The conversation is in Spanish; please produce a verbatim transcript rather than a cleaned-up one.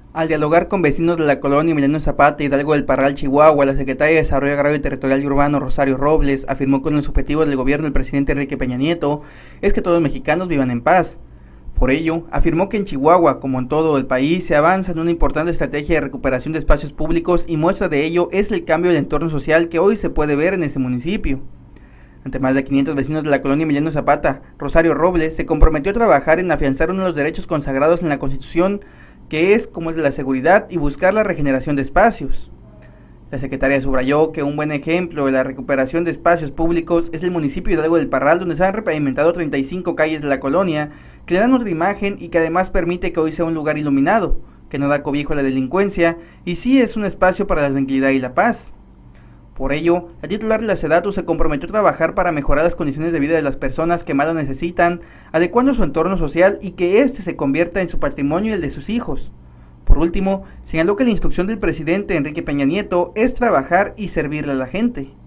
Al dialogar con vecinos de la colonia Emiliano Zapata, Hidalgo del Parral, Chihuahua, la secretaria de Desarrollo Agrario, Territorial y Urbano, Rosario Robles, afirmó que uno de los objetivos del gobierno del presidente Enrique Peña Nieto es que todos los mexicanos vivan en paz. Por ello, afirmó que en Chihuahua, como en todo el país, se avanza en una importante estrategia de recuperación de espacios públicos y muestra de ello es el cambio del entorno social que hoy se puede ver en ese municipio. Ante más de quinientos vecinos de la colonia Emiliano Zapata, Rosario Robles se comprometió a trabajar en afianzar uno de los derechos consagrados en la Constitución, que es como el de la seguridad y buscar la regeneración de espacios. La secretaria subrayó que un buen ejemplo de la recuperación de espacios públicos es el municipio de Hidalgo del Parral, donde se han repavimentado treinta y cinco calles de la colonia, que le dan otra imagen y que además permite que hoy sea un lugar iluminado, que no da cobijo a la delincuencia y sí es un espacio para la tranquilidad y la paz. Por ello, la titular de la SEDATU se comprometió a trabajar para mejorar las condiciones de vida de las personas que más lo necesitan, adecuando su entorno social y que éste se convierta en su patrimonio y el de sus hijos. Por último, señaló que la instrucción del presidente Enrique Peña Nieto es trabajar y servirle a la gente.